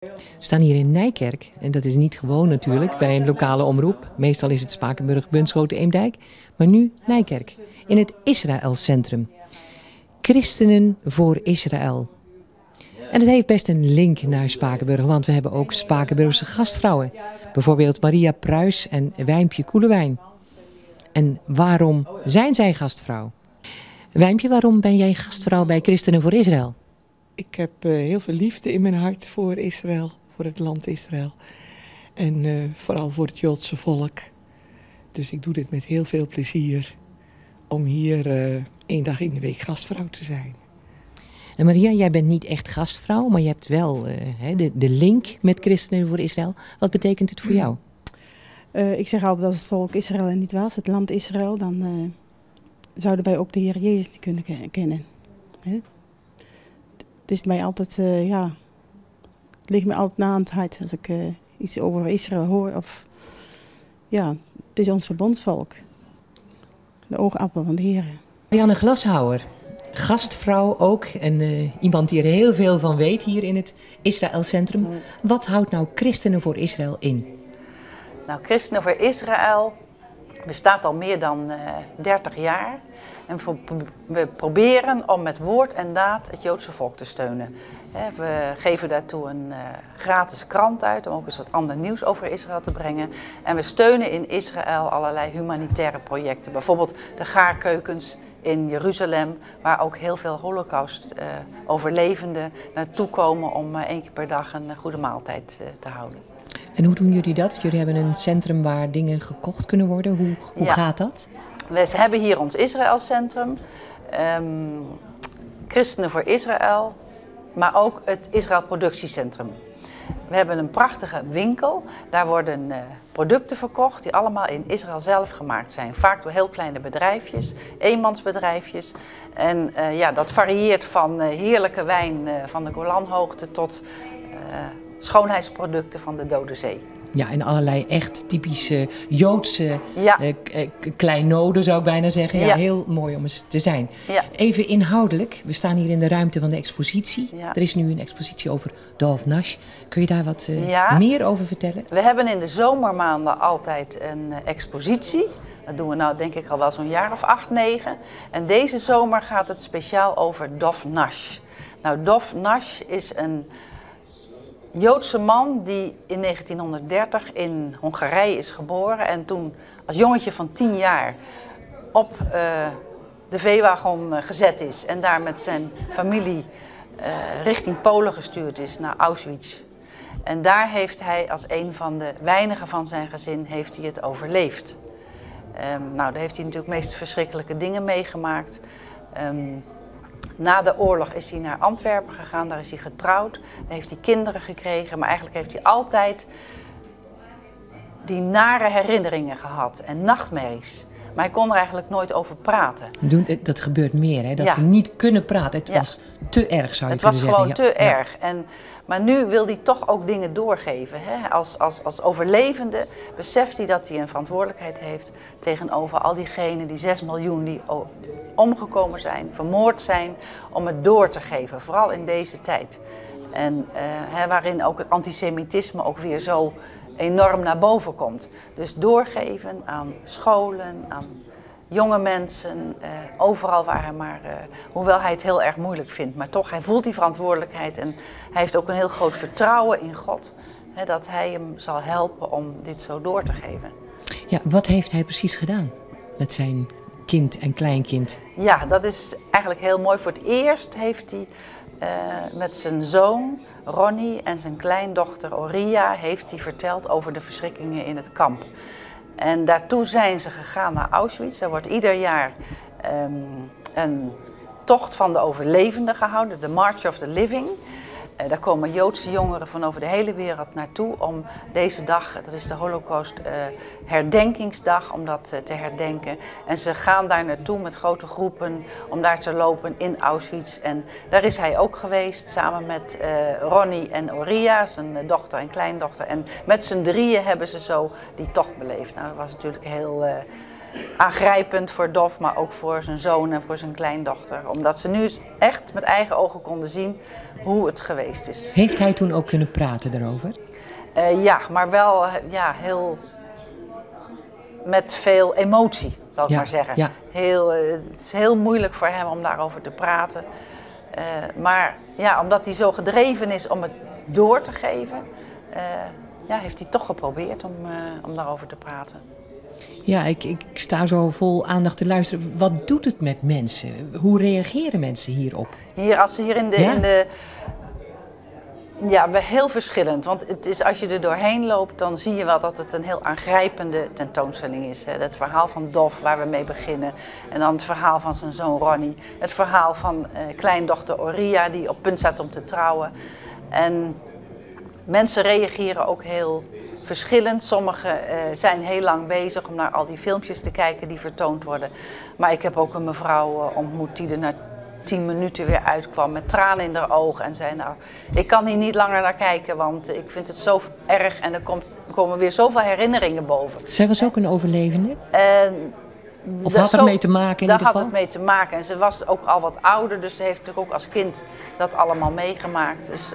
We staan hier in Nijkerk en dat is niet gewoon natuurlijk bij een lokale omroep. Meestal is het Spakenburg, Bunschoten, Eemdijk, maar nu Nijkerk in het Israël-centrum. Christenen voor Israël. En het heeft best een link naar Spakenburg, want we hebben ook Spakenburgse gastvrouwen. Bijvoorbeeld Maria Pruis en Wijmpje Koelewijn. En waarom zijn zij gastvrouw? Wijmpje, waarom ben jij gastvrouw bij Christenen voor Israël? Ik heb heel veel liefde in mijn hart voor Israël, voor het land Israël. En vooral voor het Joodse volk. Dus ik doe dit met heel veel plezier om hier 1 dag in de week gastvrouw te zijn. En Maria, jij bent niet echt gastvrouw, maar je hebt wel de link met Christenen voor Israël. Wat betekent het voor jou? Ik zeg altijd, als het volk Israël er niet was, het land Israël, dan zouden wij ook de Heer Jezus niet kunnen kennen. Hè? Het is mij altijd, het ligt me altijd na aan het hart als ik iets over Israël hoor. Of, het is ons verbondsvolk. De oogappel van de Heer. Marianne Glashouwer, gastvrouw ook en iemand die er heel veel van weet hier in het Israël-centrum. Wat houdt nou Christenen voor Israël in? Nou, Christenen voor Israël bestaat al meer dan 30 jaar. En we proberen om met woord en daad het Joodse volk te steunen. We geven daartoe een gratis krant uit om ook eens wat ander nieuws over Israël te brengen. En we steunen in Israël allerlei humanitaire projecten. Bijvoorbeeld de gaarkeukens in Jeruzalem, waar ook heel veel Holocaust-overlevenden naartoe komen om 1 keer per dag een goede maaltijd te houden. En hoe doen jullie dat? Jullie hebben een centrum waar dingen gekocht kunnen worden. Hoe gaat dat? We hebben hier ons Israël-centrum, Christenen voor Israël, maar ook het Israël Productiecentrum. We hebben een prachtige winkel, daar worden producten verkocht die allemaal in Israël zelf gemaakt zijn. Vaak door heel kleine bedrijfjes, eenmansbedrijfjes. En dat varieert van heerlijke wijn van de Golanhoogte tot schoonheidsproducten van de Dode Zee. Ja, en allerlei echt typische Joodse kleinoden zou ik bijna zeggen. Ja, heel mooi om eens te zijn. Ja. Even inhoudelijk, we staan hier in de ruimte van de expositie. Ja. Er is nu een expositie over Dov Nash. Kun je daar wat meer over vertellen? We hebben in de zomermaanden altijd een expositie. Dat doen we nou denk ik al wel zo'n jaar of 8, 9. En deze zomer gaat het speciaal over Dov Nash. Nou, Dov Nash is een Joodse man die in 1930 in Hongarije is geboren en toen als jongetje van 10 jaar op de veewagon gezet is en daar met zijn familie richting Polen gestuurd is, naar Auschwitz. En daar heeft hij als een van de weinigen van zijn gezin heeft hij het overleefd. Daar heeft hij natuurlijk de meest verschrikkelijke dingen meegemaakt. Na de oorlog is hij naar Antwerpen gegaan, daar is hij getrouwd, daar heeft hij kinderen gekregen, maar eigenlijk heeft hij altijd die nare herinneringen gehad en nachtmerries. Maar hij kon er eigenlijk nooit over praten. Dat gebeurt meer, hè? Dat ze niet kunnen praten. Het was te erg, zou je kunnen zeggen. Het was gewoon te erg. Maar nu wil hij toch ook dingen doorgeven. Hè? Als overlevende beseft hij dat hij een verantwoordelijkheid heeft tegenover al diegenen, die 6 miljoen die omgekomen zijn, vermoord zijn, om het door te geven. Vooral in deze tijd. En waarin ook het antisemitisme ook weer zo enorm naar boven komt. Dus doorgeven aan scholen, aan jonge mensen, overal waar hij maar, hoewel hij het heel erg moeilijk vindt, maar toch, hij voelt die verantwoordelijkheid en hij heeft ook een heel groot vertrouwen in God, dat hij hem zal helpen om dit zo door te geven. Ja, wat heeft hij precies gedaan met zijn kind en kleinkind? Ja, dat is eigenlijk heel mooi. Voor het eerst heeft hij met zijn zoon Ronnie en zijn kleindochter Oria heeft hij verteld over de verschrikkingen in het kamp. En daartoe zijn ze gegaan naar Auschwitz. Er wordt ieder jaar een tocht van de overlevenden gehouden, de March of the Living. Daar komen Joodse jongeren van over de hele wereld naartoe om deze dag, dat is de Holocaust herdenkingsdag, om dat te herdenken. En ze gaan daar naartoe met grote groepen om daar te lopen in Auschwitz. En daar is hij ook geweest samen met Ronnie en Oria, zijn dochter en kleindochter. En met z'n drieën hebben ze zo die tocht beleefd. Nou, dat was natuurlijk heel aangrijpend voor Dov, maar ook voor zijn zoon en voor zijn kleindochter. Omdat ze nu echt met eigen ogen konden zien hoe het geweest is. Heeft hij toen ook kunnen praten daarover? Ja, maar wel heel met veel emotie, zal ik maar zeggen. Ja. Het is heel moeilijk voor hem om daarover te praten. Maar ja, omdat hij zo gedreven is om het door te geven, heeft hij toch geprobeerd om daarover te praten. Ja, ik sta zo vol aandacht te luisteren. Wat doet het met mensen? Hoe reageren mensen hierop? Als ze hier in de heel verschillend. Want het is, als je er doorheen loopt, dan zie je wel dat het een heel aangrijpende tentoonstelling is. Het verhaal van Dov, waar we mee beginnen. En dan het verhaal van zijn zoon Ronnie. Het verhaal van kleindochter Oria, die op punt staat om te trouwen. En mensen reageren ook heel verschillend. Sommigen zijn heel lang bezig om naar al die filmpjes te kijken die vertoond worden. Maar ik heb ook een mevrouw ontmoet die er na 10 minuten weer uitkwam met tranen in haar ogen. En zei, nou, ik kan hier niet langer naar kijken, want ik vind het zo erg. En er komen weer zoveel herinneringen boven. Zij was ook een overlevende? Of had het mee te maken in ieder geval? Daar had het mee te maken. En ze was ook al wat ouder, dus ze heeft natuurlijk ook als kind dat allemaal meegemaakt. Dus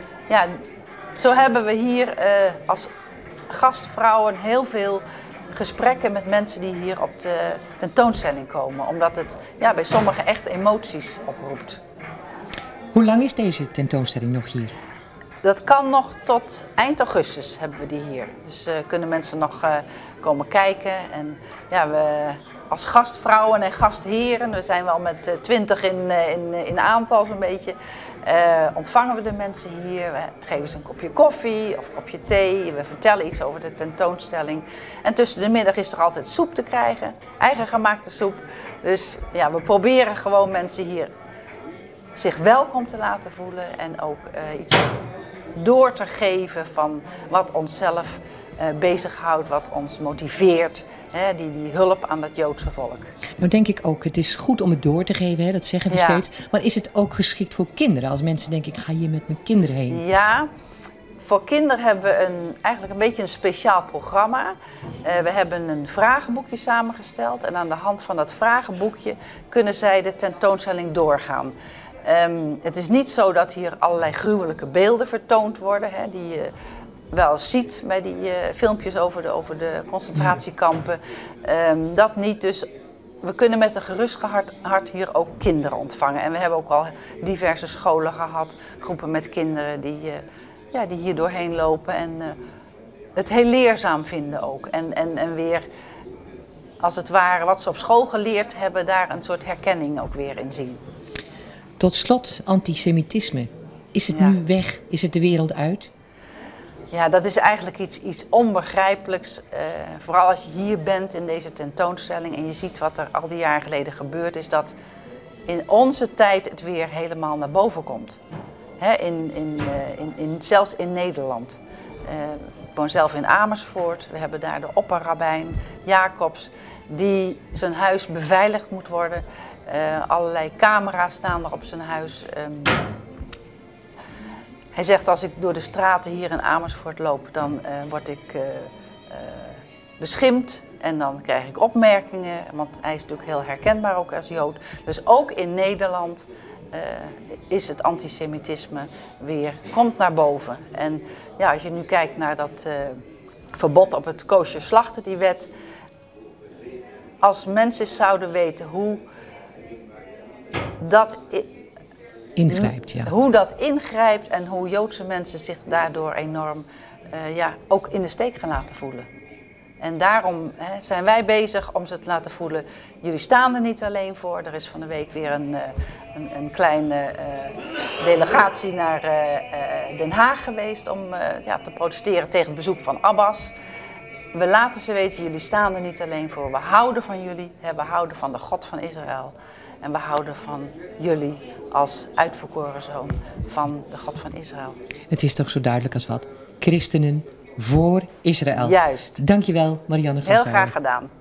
zo hebben we hier als gastvrouwen heel veel gesprekken met mensen die hier op de tentoonstelling komen. Omdat het bij sommigen echt emoties oproept. Hoe lang is deze tentoonstelling nog hier? Dat kan nog tot eind augustus hebben we die hier. Dus kunnen mensen nog komen kijken. En we als gastvrouwen en gastheren, we zijn wel met 20 in aantal zo'n beetje, ontvangen we de mensen hier. We geven ze een kopje koffie of een kopje thee. We vertellen iets over de tentoonstelling. En tussen de middag is er altijd soep te krijgen, eigen gemaakte soep. Dus we proberen gewoon mensen hier zich welkom te laten voelen en ook iets door te geven van wat onszelf bezighoudt, wat ons motiveert. Die hulp aan dat Joodse volk. Nou denk ik ook, het is goed om het door te geven, dat zeggen we steeds. Maar is het ook geschikt voor kinderen? Als mensen denken, ik ga hier met mijn kinderen heen. Ja, voor kinderen hebben we eigenlijk een beetje een speciaal programma. We hebben een vragenboekje samengesteld. En aan de hand van dat vragenboekje kunnen zij de tentoonstelling doorgaan. Het is niet zo dat hier allerlei gruwelijke beelden vertoond worden, die je wel eens ziet bij die filmpjes over de concentratiekampen. Dat niet, dus we kunnen met een gerust hart hier ook kinderen ontvangen. En we hebben ook al diverse scholen gehad, groepen met kinderen die hier doorheen lopen en het heel leerzaam vinden ook. En weer, als het ware, wat ze op school geleerd hebben, daar een soort herkenning ook weer in zien. Tot slot, antisemitisme. Is het nu weg? Is het de wereld uit? Ja, dat is eigenlijk iets onbegrijpelijks. Vooral als je hier bent in deze tentoonstelling en je ziet wat er al die jaren geleden gebeurd is, dat in onze tijd het weer helemaal naar boven komt. Zelfs in Nederland. Ik woon zelf in Amersfoort. We hebben daar de opperrabijn Jacobs, die zijn huis beveiligd moet worden. Allerlei camera's staan er op zijn huis. Hij zegt, als ik door de straten hier in Amersfoort loop, dan word ik beschimpt en dan krijg ik opmerkingen, want hij is natuurlijk heel herkenbaar ook als Jood. Dus ook in Nederland is het antisemitisme komt naar boven. En als je nu kijkt naar dat verbod op het kosher slachten, die wet, als mensen zouden weten hoe dat ingrijpt, ja. Hoe dat ingrijpt en hoe Joodse mensen zich daardoor enorm ook in de steek gaan laten voelen. En daarom zijn wij bezig om ze te laten voelen, jullie staan er niet alleen voor. Er is van de week weer een kleine delegatie naar Den Haag geweest om te protesteren tegen het bezoek van Abbas. We laten ze weten, jullie staan er niet alleen voor. We houden van jullie, we houden van de God van Israël. En we houden van jullie als uitverkoren zoon van de God van Israël. Het is toch zo duidelijk als wat. Christenen voor Israël. Juist. Dankjewel, Marianne Ganshuijer. Heel graag gedaan.